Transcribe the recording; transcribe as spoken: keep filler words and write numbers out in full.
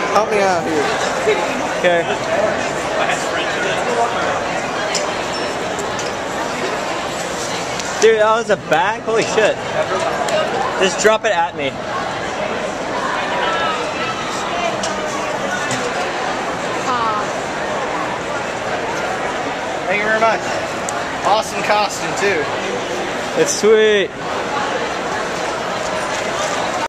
Help me out here. Okay. Dude, that was a bag? Holy shit. Just drop it at me. Thank you very much. Awesome costume too. It's sweet.